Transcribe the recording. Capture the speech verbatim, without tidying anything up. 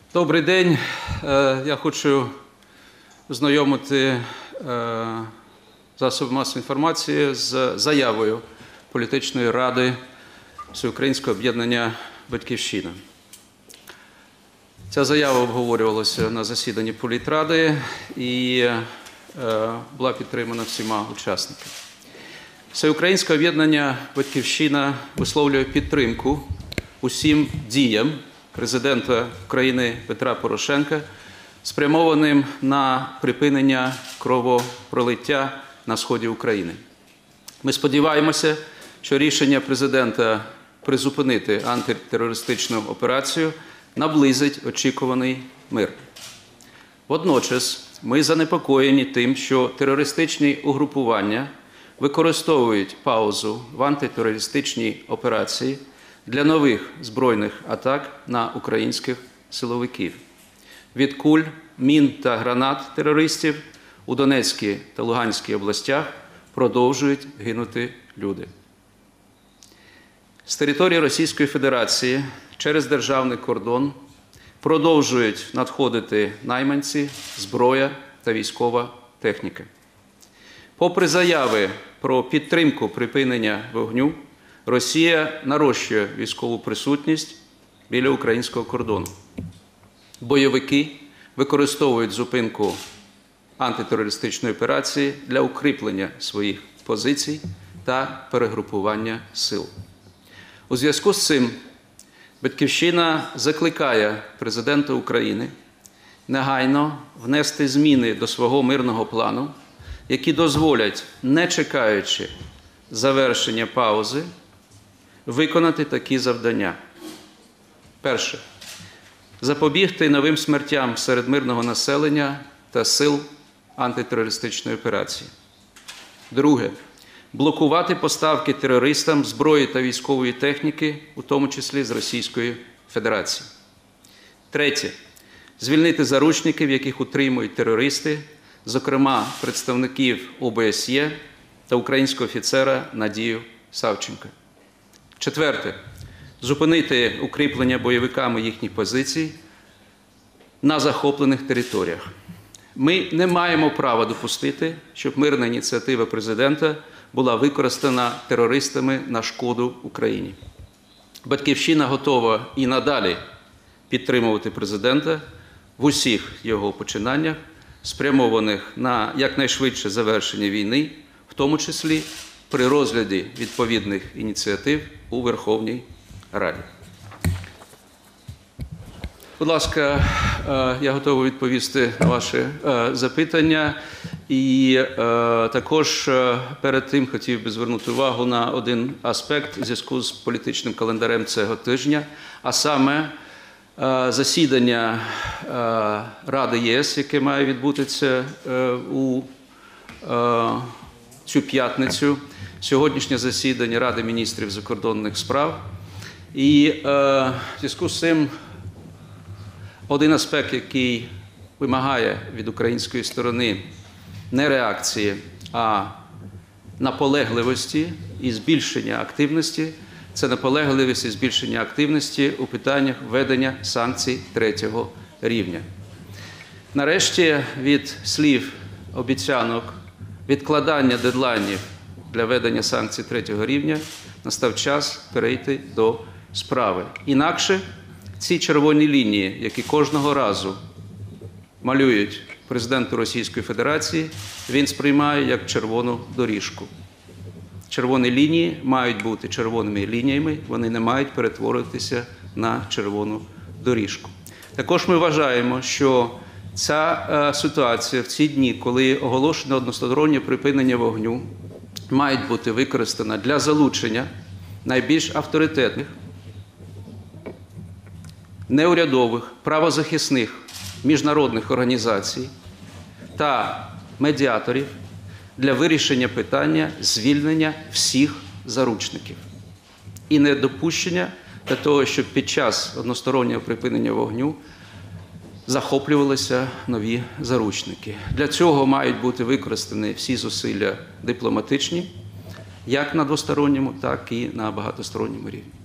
Добрий день. Я хочу ознайомити засоби масової інформації з заявою політичної ради Всеукраїнського об'єднання «Батьківщина». Ця заява обговорювалася на засіданні політради і була підтримана всіма учасниками. Всеукраїнське об'єднання «Батьківщина» висловлює підтримку усім діям президента України Петра Порошенка, спрямованим на припинення кровопролиття на сході України. Ми сподіваємося, що рішення президента призупинити антитерористичну операцію наблизить очікуваний мир. Водночас ми занепокоєні тим, що терористичні угрупування використовують паузу в антитерористичній операції для нових збройних атак на українських силовиків. Від куль, мін та гранат терористів у Донецькій та Луганській областях продовжують гинути люди. З території Російської Федерації через державний кордон продовжують надходити найманці, зброя та військова техніка. Попри заяви про підтримку припинення вогню, Росія нарощує військову присутність біля українського кордону. Бойовики використовують зупинку антитерористичної операції для укріплення своїх позицій та перегрупування сил. У зв'язку з цим «Батьківщина» закликає президента України негайно внести зміни до свого мирного плану, які дозволять, не чекаючи завершення паузи, виконати такі завдання. Перше. Запобігти новим смертям серед мирного населення та сил антитерористичної операції. Друге. Блокувати поставки терористам зброї та військової техніки, у тому числі з Російської Федерації. Третє. Звільнити заручників, яких утримують терористи, зокрема представників О Б С Є та українського офіцера Надію Савченко. Четверте. Зупинити укріплення бойовиками їхніх позицій на захоплених територіях. Ми не маємо права допустити, щоб мирна ініціатива президента була використана терористами на шкоду Україні. «Батьківщина» готова і надалі підтримувати президента в усіх його починаннях, спрямованих на якнайшвидше завершення війни, в тому числі при розгляді відповідних ініціатив у Верховній Раді. Будь ласка, я готовий відповісти на ваші запитання. І також перед тим хотів би звернути увагу на один аспект у зв'язку з політичним календарем цього тижня, а саме засідання Ради Є С, яке має відбутися у цю п'ятницю, сьогоднішнє засідання Ради міністрів закордонних справ. І в зв'язку з цим один аспект, який вимагає від української сторони не реакції, а наполегливості і збільшення активності, це наполегливість і збільшення активності у питаннях введення санкцій третього рівня. Нарешті від слів, обіцянок, відкладання дедлайнів для введення санкцій третього рівня настав час перейти до справи. Інакше ці червоні лінії, які кожного разу малюють президенту Російської Федерації, він сприймає як червону доріжку. Червоні лінії мають бути червоними лініями, вони не мають перетворитися на червону доріжку. Також ми вважаємо, що ця е, ситуація в ці дні, коли оголошено одностороннє припинення вогню, має бути використана для залучення найбільш авторитетних, неурядових, правозахисних міжнародних організацій та медіаторів для вирішення питання звільнення всіх заручників і недопущення для того, щоб під час одностороннього припинення вогню захоплювалися нові заручники. Для цього мають бути використані всі зусилля дипломатичні, як на двосторонньому, так і на багатосторонньому рівні.